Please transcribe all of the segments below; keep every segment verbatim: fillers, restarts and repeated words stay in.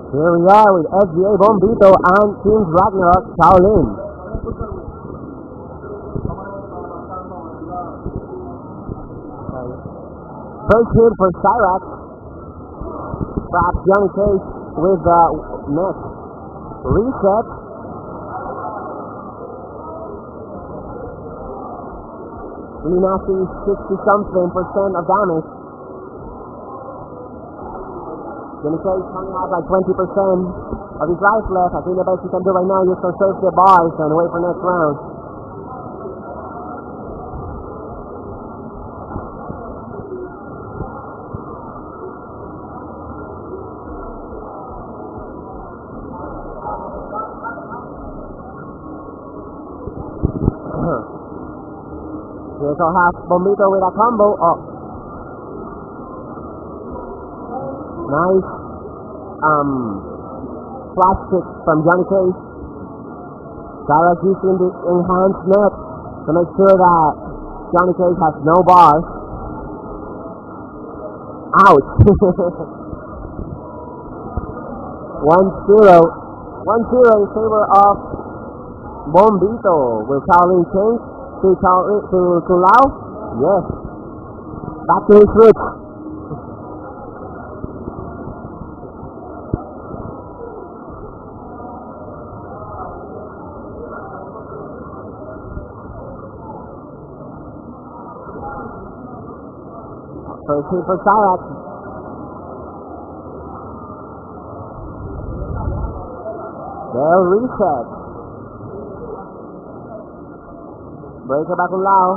Here we are with F G A Bombito and Team Ragnarok Shaolin. First hit for Cyrax. Perhaps Johnny Cage with the neck. Reset. Really nasty sixty something percent of damage. Johnny Cage only has like twenty percent of his life left. I think the best you can do right now is conserve the bars and wait for next round. We also have Bombito with a combo. Oh. Nice um, flash kick from Johnny Cage. Cyrax using the enhanced net to make sure that Johnny Cage has no bars. Ouch! one zero. one zero in favor of Bombito. Will Shaolin change to, to, to Lao? Yes. Back to his roots. First hit for Cyrax. They'll reset. Breaker back on Lao.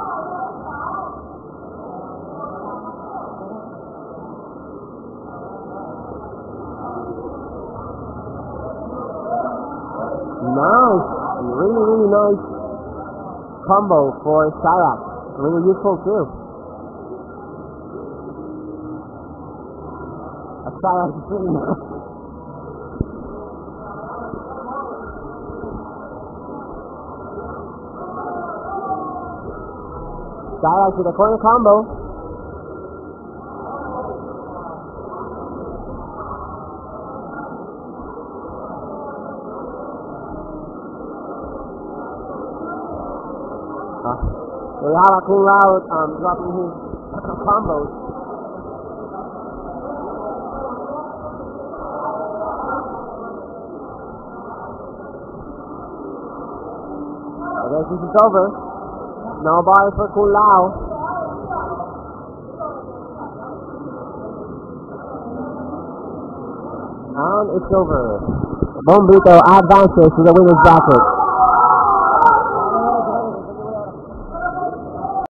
Nice. Really, really nice combo for Cyrax. Really useful too. Cyrax is really nice. Cyrax with a corner combo. Uh, we have a cool out um, dropping his combos. I guess this is over. No bars for Kulao. And it's over. Bombito advances to the winner's bracket.